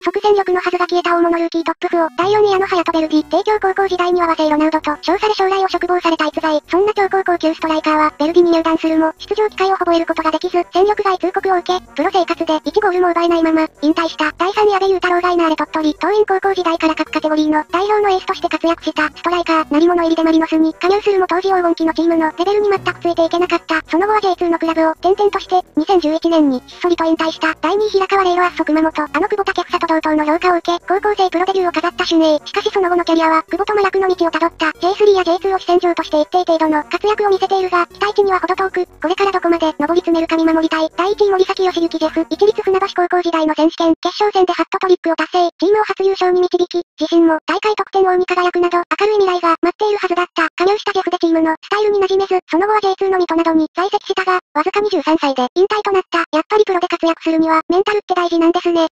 即戦力のはずが消えた大物ルーキートップ4、第4位矢野隼人ベルディ、帝京高校時代には和製ロナウドと称され将来を嘱望された逸材。そんな超高校級ストライカーは、ベルディに入団するも、出場機会をほぼ得ることができず、戦力外通告を受け、プロ生活で1ゴールも奪えないまま、引退した。第3位阿部雄太郎が稲荷鳥取、桐蔭高校時代から各カテゴリーの代表のエースとして活躍した、ストライカー、鳴り物入りでマリノスに加入するも当時黄金期のチームのレベルに全くついていけなかった。その後は J2 のクラブを転々として、2011年にひっそりと引退した。第2位平川レイロアッソ熊本、久保建英と同等の評価を受け、高校生プロデビューを飾った俊英。しかしその後のキャリアは、久保と麻薬の道をたどった J3 や J2 を主戦場として一定程度の活躍を見せているが、期待値には程遠く、これからどこまで上り詰めるか見守りたい。第1位森崎義行ジェフ、一律船橋高校時代の選手権、決勝戦でハットトリックを達成、チームを初優勝に導き、自身も大会得点王に輝くなど、明るい未来が待っているはずだった。加入したジェフでチームのスタイルに馴染めず、その後は J2 の水戸などに在籍したが、わずか23歳で引退となった。やっぱりプロで活躍するには、メンタルって大事なんですね。